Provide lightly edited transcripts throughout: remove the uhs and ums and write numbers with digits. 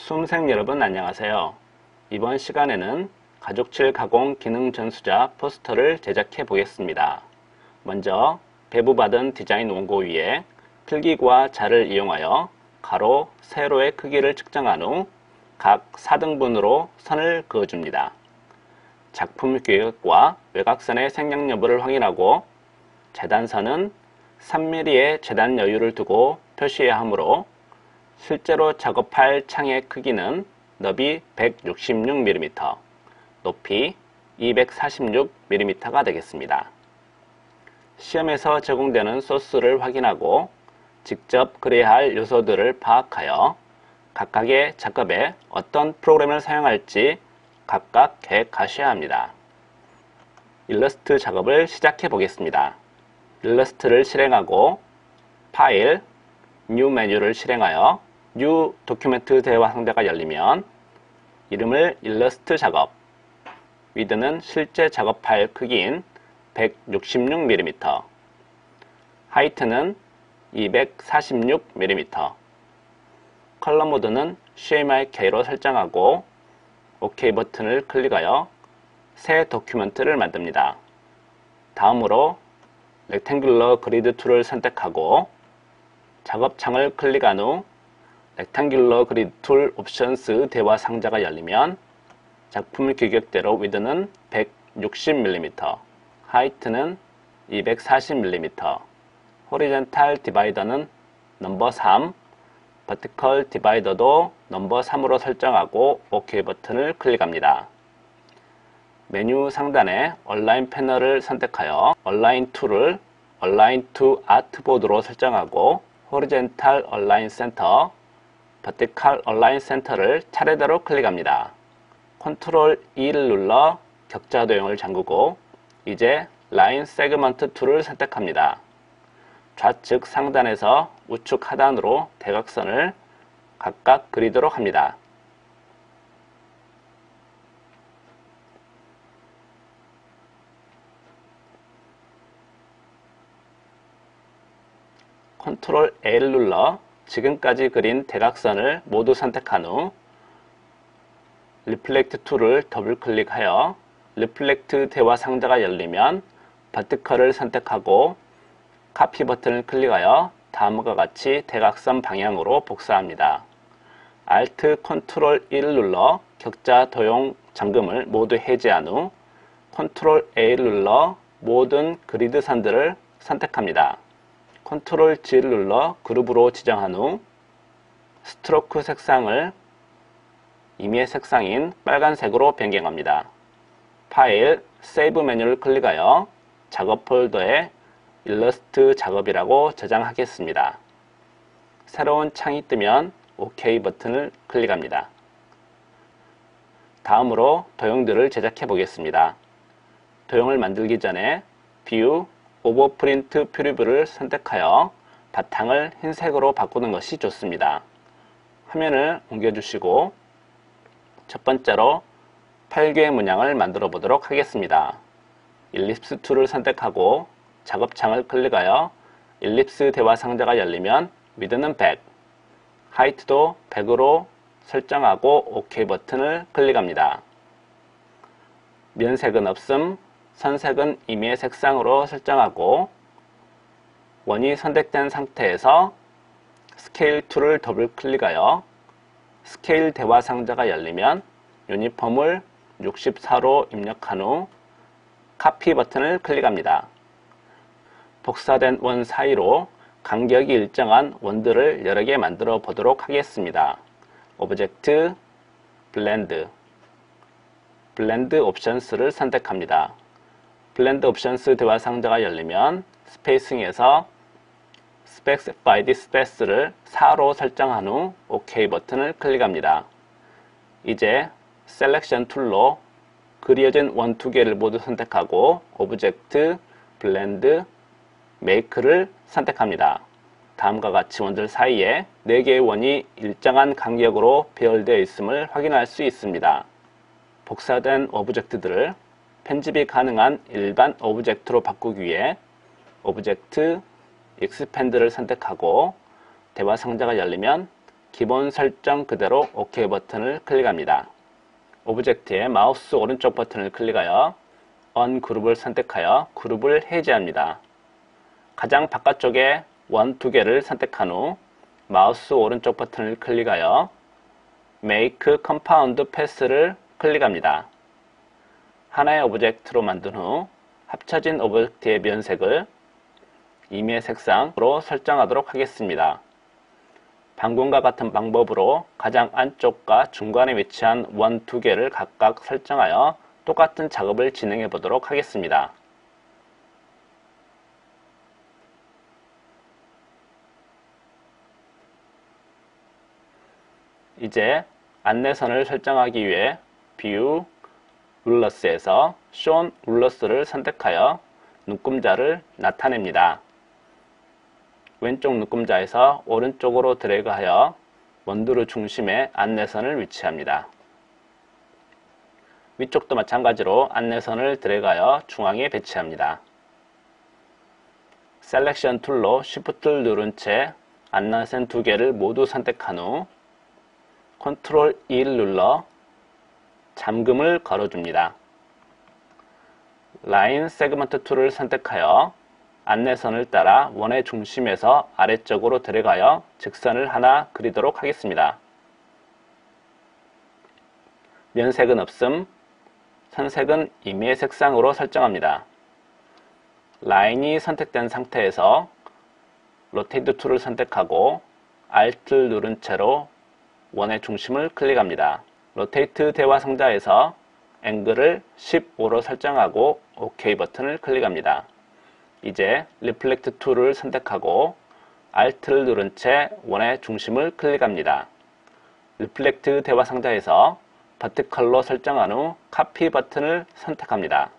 수험생 여러분 안녕하세요. 이번 시간에는 가죽칠 가공 기능 전수자 포스터를 제작해 보겠습니다. 먼저 배부받은 디자인 원고 위에 필기구와 자를 이용하여 가로, 세로의 크기를 측정한 후 각 4등분으로 선을 그어줍니다. 작품 규격과 외곽선의 생략 여부를 확인하고 재단선은 3mm의 재단 여유를 두고 표시해야 하므로 실제로 작업할 창의 크기는 너비 166mm, 높이 246mm가 되겠습니다. 시험에서 제공되는 소스를 확인하고 직접 그려야 할 요소들을 파악하여 각각의 작업에 어떤 프로그램을 사용할지 각각 계획하셔야 합니다. 일러스트 작업을 시작해 보겠습니다. 일러스트를 실행하고 파일, 뉴 메뉴를 실행하여 뉴 도큐멘트 대화 상자가 열리면 이름을 일러스트 작업, 위드는 실제 작업 파일 크기인 166mm, 하이트는 246mm, 컬러 모드는 CMYK로 설정하고 OK 버튼을 클릭하여 새 도큐멘트를 만듭니다. 다음으로 렉탱귤러 그리드 툴을 선택하고 작업창을 클릭한 후 렉탱귤러 그리드 툴 옵션스 대화 상자가 열리면 작품 규격대로 위드는 160mm, 하이트는 240mm, 호리젠탈 디바이더는 넘버 3, 버티컬 디바이더도 넘버 3으로 설정하고 OK 버튼을 클릭합니다. 메뉴 상단에 얼라인 패널을 선택하여 얼라인 툴을 얼라인 투 아트보드로 설정하고 호리젠탈 얼라인 센터, 버티컬 얼라인 센터를 차례대로 클릭합니다. 컨트롤 E를 눌러 격자 도형을 잠그고 이제 라인 세그먼트 툴을 선택합니다. 좌측 상단에서 우측 하단으로 대각선을 각각 그리도록 합니다. 컨트롤 A를 눌러 지금까지 그린 대각선을 모두 선택한 후 리플렉트 툴을 더블 클릭하여 리플렉트 대화 상자가 열리면 버티컬을 선택하고 카피 버튼을 클릭하여 다음과 같이 대각선 방향으로 복사합니다. Alt Ctrl 1을 눌러 격자 도형 잠금을 모두 해제한 후 Ctrl A를 눌러 모든 그리드 선들을 선택합니다. Ctrl G를 눌러 그룹으로 지정한 후 스트로크 색상을 임의 색상인 빨간색으로 변경합니다. 파일, 세이브 메뉴를 클릭하여 작업 폴더에 일러스트 작업이라고 저장하겠습니다. 새로운 창이 뜨면 OK 버튼을 클릭합니다. 다음으로 도형들을 제작해 보겠습니다. 도형을 만들기 전에 뷰, 오버프린트 프리뷰를 선택하여 바탕을 흰색으로 바꾸는 것이 좋습니다. 화면을 옮겨주시고 첫 번째로 8개 문양을 만들어 보도록 하겠습니다. 일립스 툴을 선택하고 작업창을 클릭하여 일립스 대화 상자가 열리면 위드는 100, 하이트도 100으로 설정하고 OK 버튼을 클릭합니다. 면색은 없음, 선색은 임의 색상으로 설정하고 원이 선택된 상태에서 스케일 툴을 더블 클릭하여 스케일 대화 상자가 열리면 유니폼을 64로 입력한 후 카피 버튼을 클릭합니다. 복사된 원 사이로 간격이 일정한 원들을 여러 개 만들어 보도록 하겠습니다. 오브젝트, 블렌드, 블렌드 옵션스를 선택합니다. 블렌드 옵션스 대화 상자가 열리면 스페이싱에서 스펙시파이드 스페이스를 4로 설정한 후 OK 버튼을 클릭합니다. 이제 셀렉션 툴로 그려진 원 두 개를 모두 선택하고 오브젝트, 블렌드, 메이크를 선택합니다. 다음과 같이 원들 사이에 4개의 원이 일정한 간격으로 배열되어 있음을 확인할 수 있습니다. 복사된 오브젝트들을 편집이 가능한 일반 오브젝트로 바꾸기 위해 오브젝트, 익스펜드를 선택하고 대화 상자가 열리면 기본 설정 그대로 OK 버튼을 클릭합니다. 오브젝트의 마우스 오른쪽 버튼을 클릭하여 언그룹을 선택하여 그룹을 해제합니다. 가장 바깥쪽에 원 두 개를 선택한 후 마우스 오른쪽 버튼을 클릭하여 Make Compound Pass를 클릭합니다. 하나의 오브젝트로 만든 후 합쳐진 오브젝트의 면색을 임의 색상으로 설정하도록 하겠습니다. 방금과 같은 방법으로 가장 안쪽과 중간에 위치한 원 두 개를 각각 설정하여 똑같은 작업을 진행해 보도록 하겠습니다. 이제 안내선을 설정하기 위해 View, 룰러스에서 Shown 룰러스를 선택하여 눈금자를 나타냅니다. 왼쪽 눈금자에서 오른쪽으로 드래그하여 원두르 중심에 안내선을 위치합니다. 위쪽도 마찬가지로 안내선을 드래그하여 중앙에 배치합니다. 셀렉션 툴로 Shift를 누른 채 안내선 두 개를 모두 선택한 후 Ctrl 2를 눌러 잠금을 걸어줍니다. 라인 세그먼트 툴을 선택하여 안내선을 따라 원의 중심에서 아래쪽으로 드래그하여 직선을 하나 그리도록 하겠습니다. 면색은 없음, 선색은 임의의 색상으로 설정합니다. 라인이 선택된 상태에서 로테이트 툴을 선택하고 Alt를 누른 채로 원의 중심을 클릭합니다. 로테이트 대화 상자에서 앵글을 15로 설정하고 OK 버튼을 클릭합니다. 이제 리플렉트 툴을 선택하고 Alt를 누른 채 원의 중심을 클릭합니다. 리플렉트 대화 상자에서 버티컬로 설정한 후 카피 버튼을 선택합니다.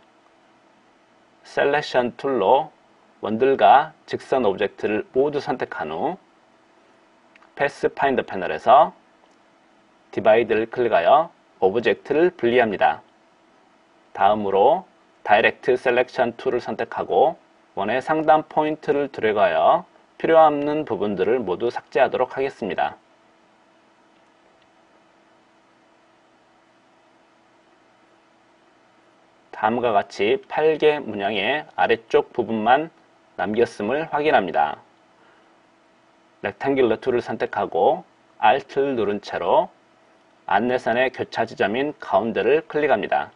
셀렉션 툴로 원들과 직선 오브젝트를 모두 선택한 후 패스파인더 패널에서 디바이드를 클릭하여 오브젝트를 분리합니다. 다음으로 다이렉트 셀렉션 툴을 선택하고 원의 상단 포인트를 드래그하여 필요 없는 부분들을 모두 삭제하도록 하겠습니다. 다음과 같이 8개 문양의 아래쪽 부분만 남겼음을 확인합니다. 렉탱귤러 툴을 선택하고 Alt를 누른 채로 안내선의 교차 지점인 가운데를 클릭합니다.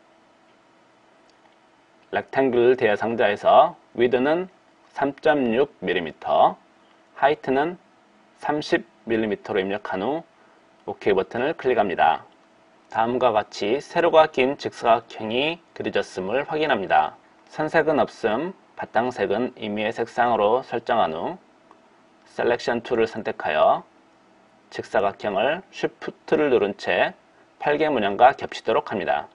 렉탱글 대화 상자에서 위드는 3.6mm, 하이트는 30mm로 입력한 후 OK 버튼을 클릭합니다. 다음과 같이 세로가 긴 직사각형이 그려졌음을 확인합니다. 선색은 없음, 바탕색은 임의의 색상으로 설정한 후 셀렉션 툴을 선택하여 직사각형을 Shift를 누른 채 8개 문양과 겹치도록 합니다.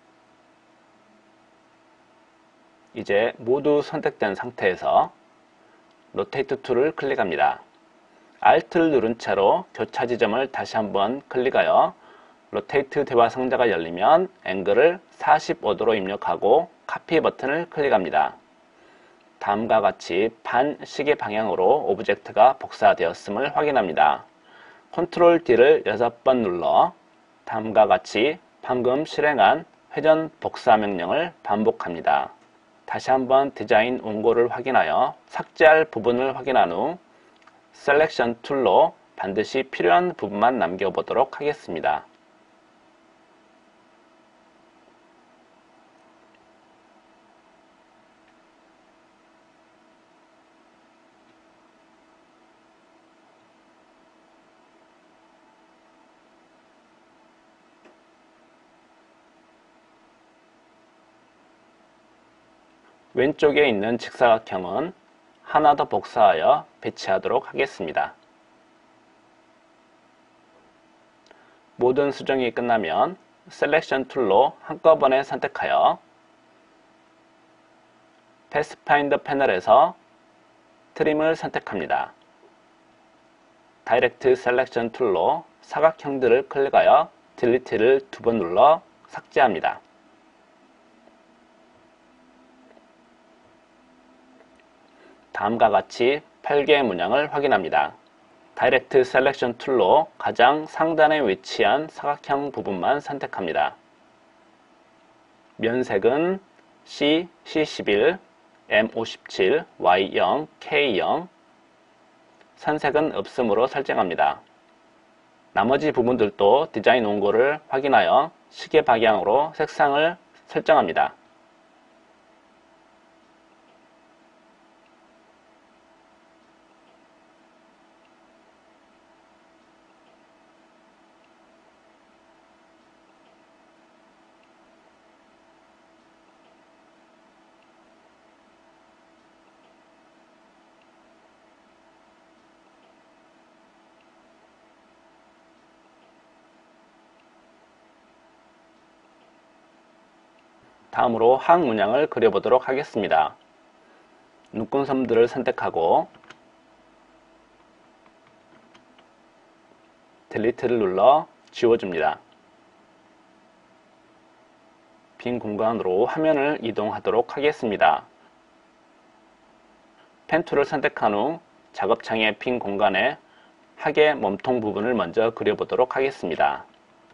이제 모두 선택된 상태에서 로테이트 툴을 클릭합니다. Alt를 누른 채로 교차 지점을 다시 한번 클릭하여 로테이트 대화 상자가 열리면 앵글을 45도로 입력하고 카피 버튼을 클릭합니다. 다음과 같이 반시계 방향으로 오브젝트가 복사되었음을 확인합니다. Ctrl D를 6번 눌러 다음과 같이 방금 실행한 회전 복사 명령을 반복합니다. 다시 한번 디자인 원고를 확인하여 삭제할 부분을 확인한 후 셀렉션 툴로 반드시 필요한 부분만 남겨보도록 하겠습니다. 왼쪽에 있는 직사각형은 하나 더 복사하여 배치하도록 하겠습니다. 모든 수정이 끝나면 셀렉션 툴로 한꺼번에 선택하여 패스파인더 패널에서 트림을 선택합니다. 다이렉트 셀렉션 툴로 사각형들을 클릭하여 딜리트를 2번 눌러 삭제합니다. 다음과 같이 8개의 문양을 확인합니다. 다이렉트 셀렉션 툴로 가장 상단에 위치한 사각형 부분만 선택합니다. 면색은 C, C11, M57, Y0, K0, 선색은 없음으로 설정합니다. 나머지 부분들도 디자인 원고를 확인하여 시계 방향으로 색상을 설정합니다. 다음으로 항 문양을 그려보도록 하겠습니다. 눈금섬들을 선택하고 딜리트를 눌러 지워줍니다. 빈 공간으로 화면을 이동하도록 하겠습니다. 펜 툴을 선택한 후 작업창의 빈 공간에 학의 몸통 부분을 먼저 그려보도록 하겠습니다.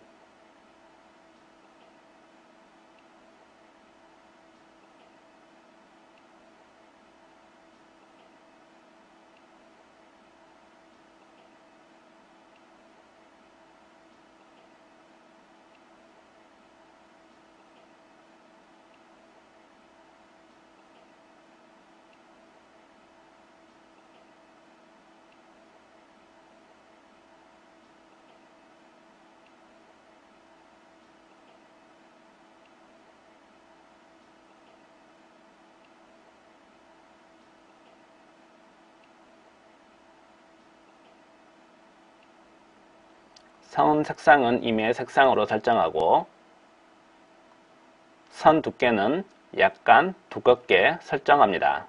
선 색상은 임의 색상으로 설정하고 선 두께는 약간 두껍게 설정합니다.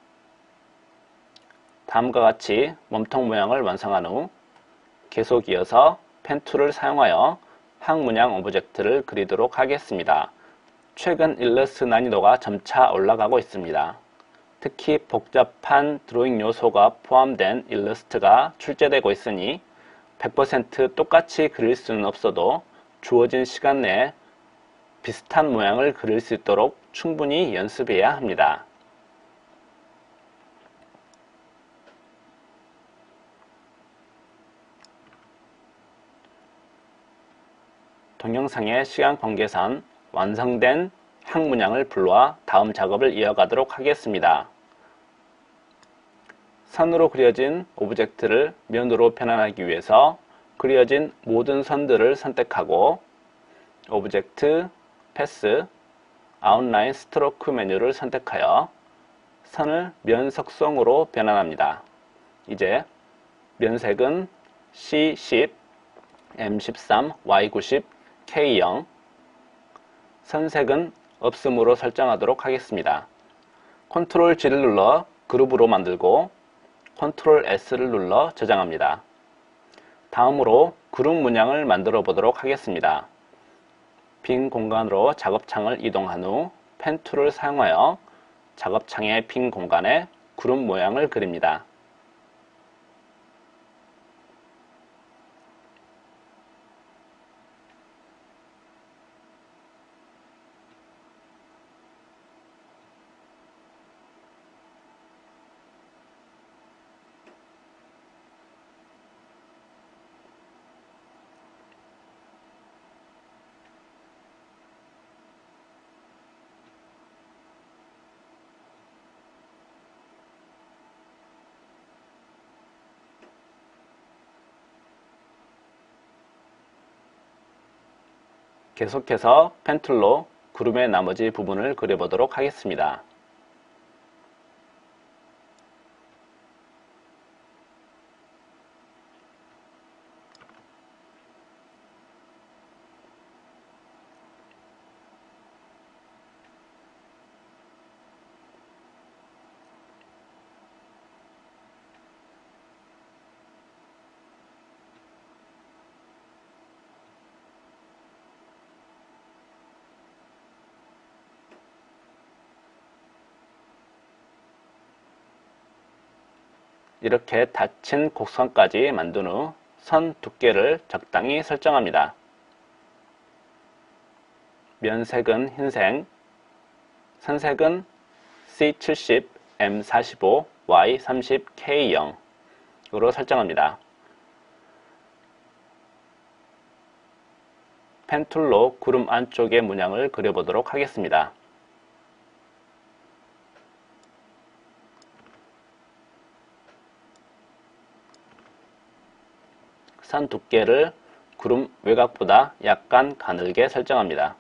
다음과 같이 몸통 모양을 완성한 후 계속 이어서 펜 툴을 사용하여 항 문양 오브젝트를 그리도록 하겠습니다. 최근 일러스트 난이도가 점차 올라가고 있습니다. 특히 복잡한 드로잉 요소가 포함된 일러스트가 출제되고 있으니 100% 똑같이 그릴 수는 없어도 주어진 시간 내에 비슷한 모양을 그릴 수 있도록 충분히 연습해야 합니다. 동영상의 시간 관계상 완성된 항 문양을 불러와 다음 작업을 이어가도록 하겠습니다. 선으로 그려진 오브젝트를 면으로 변환하기 위해서 그려진 모든 선들을 선택하고 오브젝트, 패스, 아웃라인 스트로크 메뉴를 선택하여 선을 면 석성으로 변환합니다. 이제 면색은 C10, M13, Y90, K0, 선색은 없음으로 설정하도록 하겠습니다. Ctrl G를 눌러 그룹으로 만들고 Ctrl S를 눌러 저장합니다. 다음으로 그룹 문양을 만들어 보도록 하겠습니다. 빈 공간으로 작업창을 이동한 후 펜 툴을 사용하여 작업창의 빈 공간에 그룹 모양을 그립니다. 계속해서 펜 툴로 그룹의 나머지 부분을 그려보도록 하겠습니다. 이렇게 닫힌 곡선까지 만든 후 선 두께를 적당히 설정합니다. 면색은 흰색, 선색은 C70, M45, Y30, K0으로 설정합니다. 펜툴로 구름 안쪽의 문양을 그려보도록 하겠습니다. 선 두께를 구름 외곽보다 약간 가늘게 설정합니다.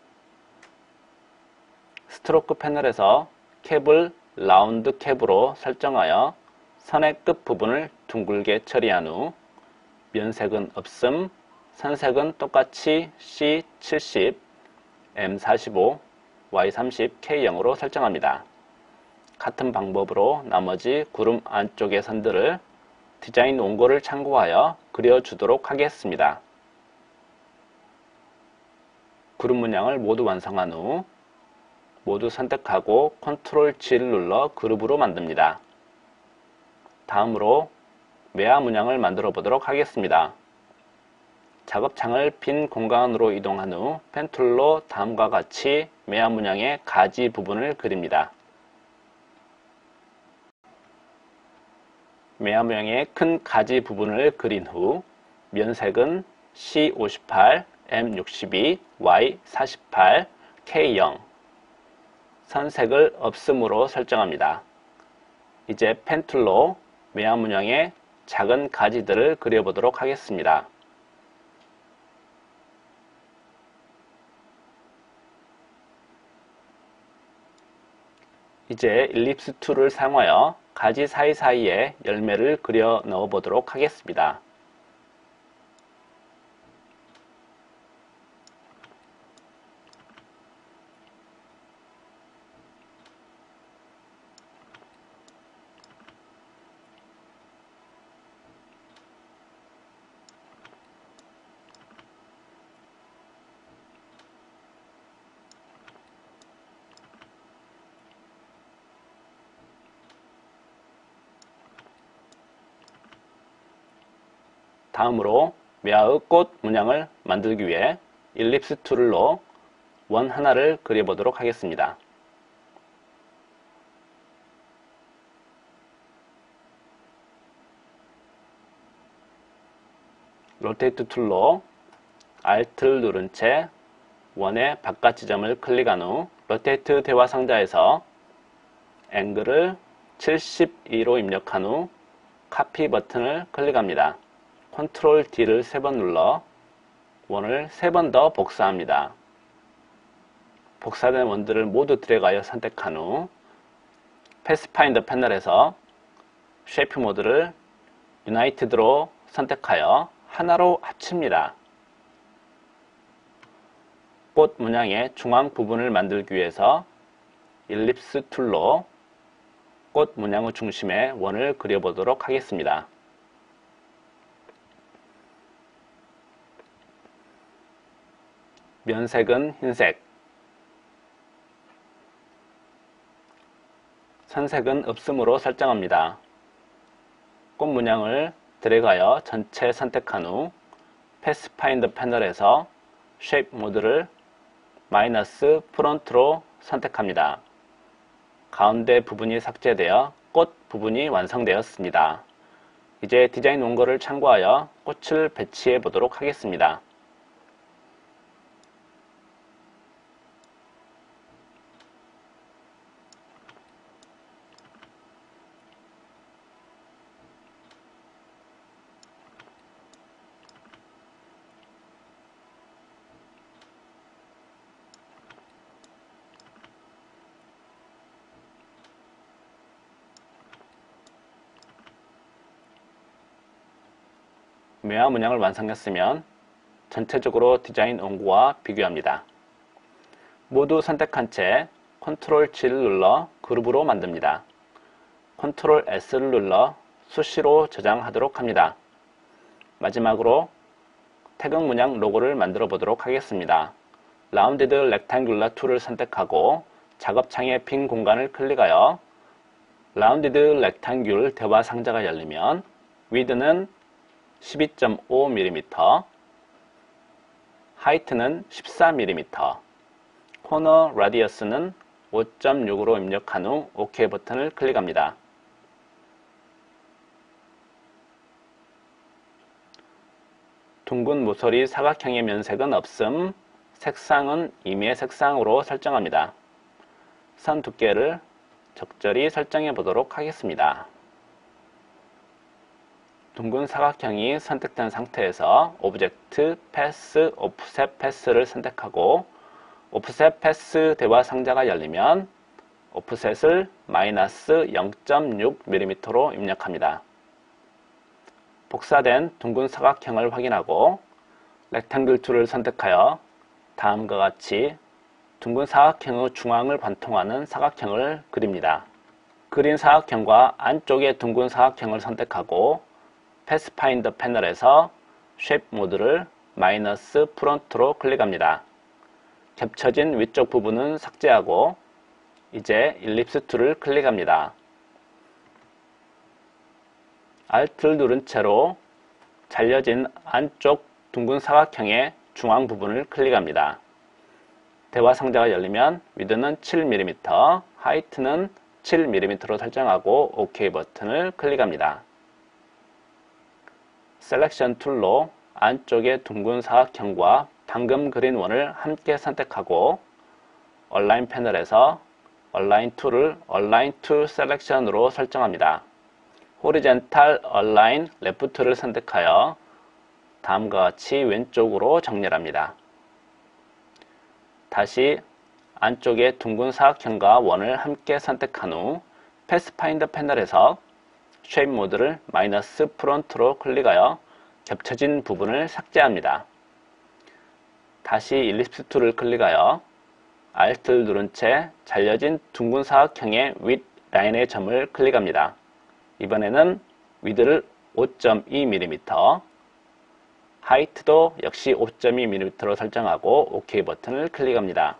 스트로크 패널에서 캡을 라운드 캡으로 설정하여 선의 끝 부분을 둥글게 처리한 후 면색은 없음, 선색은 똑같이 C70, M45, Y30, K0으로 설정합니다. 같은 방법으로 나머지 구름 안쪽의 선들을 디자인 원고를 참고하여 그려주도록 하겠습니다. 구름 문양을 모두 완성한 후 모두 선택하고 컨트롤 G를 눌러 그룹으로 만듭니다. 다음으로 매화 문양을 만들어 보도록 하겠습니다. 작업창을 빈 공간으로 이동한 후 펜툴로 다음과 같이 매화 문양의 가지 부분을 그립니다. 매화 모양의 큰 가지 부분을 그린 후 면색은 C58, M62, Y48, K0 선색을 없음으로 설정합니다. 이제 펜툴로 매화 문양의 작은 가지들을 그려보도록 하겠습니다. 이제 일립스 툴을 사용하여 가지 사이사이에 열매를 그려 넣어 보도록 하겠습니다. 다음으로 매화의 꽃 문양을 만들기 위해 일립스 툴로 원 하나를 그려보도록 하겠습니다. 로테이트 툴로 Alt를 누른 채 원의 바깥 지점을 클릭한 후 로테이트 대화 상자에서 앵글을 72로 입력한 후 카피 버튼을 클릭합니다. 컨트롤 D를 3번 눌러 원을 3번 더 복사합니다. 복사된 원들을 모두 드래그하여 선택한 후 패스파인더 패널에서 쉐이프 모드를 유나이티드로 선택하여 하나로 합칩니다. 꽃 문양의 중앙 부분을 만들기 위해서 일립스 툴로 꽃 문양의 중심에 원을 그려보도록 하겠습니다. 면색은 흰색, 선색은 없음으로 설정합니다. 꽃 문양을 드래그하여 전체 선택한 후 패스파인더 패널에서 쉐이프 모드를 마이너스 프론트로 선택합니다. 가운데 부분이 삭제되어 꽃 부분이 완성되었습니다. 이제 디자인 원고를 참고하여 꽃을 배치해 보도록 하겠습니다. 매화 문양을 완성했으면 전체적으로 디자인 원고와 비교합니다. 모두 선택한 채 컨트롤 G를 눌러 그룹으로 만듭니다. 컨트롤 S를 눌러 수시로 저장하도록 합니다. 마지막으로 태극 문양 로고를 만들어 보도록 하겠습니다. 라운디드 렉탱귤러 툴을 선택하고 작업창의 빈 공간을 클릭하여 라운디드 렉탱귤 대화 상자가 열리면 width는 12.5mm, 하이트는 14mm, 코너 라디어스는 5.6으로 입력한 후 OK 버튼을 클릭합니다. 둥근 모서리 사각형의 면색은 없음, 색상은 임의의 색상으로 설정합니다. 선 두께를 적절히 설정해 보도록 하겠습니다. 둥근 사각형이 선택된 상태에서 오브젝트, 패스, 오프셋 패스를 선택하고 오프셋 패스 대화 상자가 열리면 오프셋을 마이너스 0.6mm로 입력합니다. 복사된 둥근 사각형을 확인하고 렉탱글 툴을 선택하여 다음과 같이 둥근 사각형의 중앙을 관통하는 사각형을 그립니다. 그린 사각형과 안쪽의 둥근 사각형을 선택하고 패스파인더 패널에서 쉐입 모드를 마이너스 프론트로 클릭합니다. 겹쳐진 위쪽 부분은 삭제하고 이제 일립스 툴을 클릭합니다. Alt를 누른 채로 잘려진 안쪽 둥근 사각형의 중앙 부분을 클릭합니다. 대화 상자가 열리면 width는 7mm, 하이트는 7mm로 설정하고 OK 버튼을 클릭합니다. 셀렉션 툴로 안쪽의 둥근 사각형과 방금 그린 원을 함께 선택하고 얼라인 패널에서 얼라인 툴을 얼라인 투 셀렉션으로 설정합니다. 호리젠탈 얼라인 레프트를 선택하여 다음과 같이 왼쪽으로 정렬합니다. 다시 안쪽의 둥근 사각형과 원을 함께 선택한 후 패스파인더 패널에서 쉐입 모드를 마이너스 프론트로 클릭하여 겹쳐진 부분을 삭제합니다. 다시 일립스 툴을 클릭하여 Alt를 누른 채 잘려진 둥근 사각형의 윗 라인의 점을 클릭합니다. 이번에는 width를 5.2mm, 하이트도 역시 5.2mm로 설정하고 OK 버튼을 클릭합니다.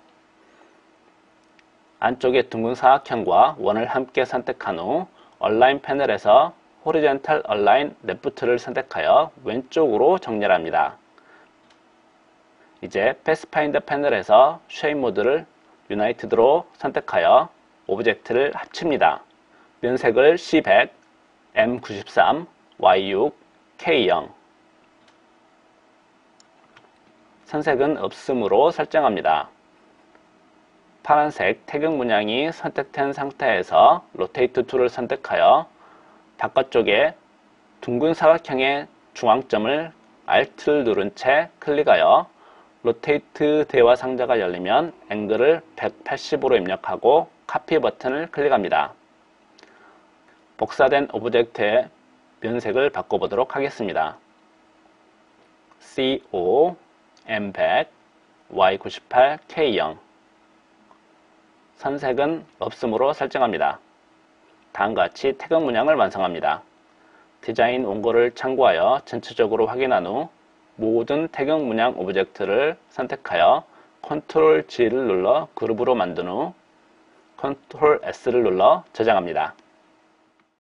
안쪽의 둥근 사각형과 원을 함께 선택한 후 얼라인 패널에서 호리젠탈 얼라인 레프트를 선택하여 왼쪽으로 정렬합니다. 이제 패스파인더 패널에서 쉐입 모드를 유나이티드로 선택하여 오브젝트를 합칩니다. 면색을 C100, M93, Y6, K0 선색은 없음으로 설정합니다. 파란색 태극 문양이 선택된 상태에서 로테이트 툴을 선택하여 바깥쪽에 둥근 사각형의 중앙점을 Alt를 누른 채 클릭하여 로테이트 대화 상자가 열리면 앵글을 180으로 입력하고 카피 버튼을 클릭합니다. 복사된 오브젝트의 면색을 바꿔보도록 하겠습니다. CO, M100, Y98, K0 선색은 없음으로 설정합니다. 다음과 같이 태극 문양을 완성합니다. 디자인 원고를 참고하여 전체적으로 확인한 후 모든 태극 문양 오브젝트를 선택하여 Ctrl G를 눌러 그룹으로 만든 후 Ctrl S를 눌러 저장합니다.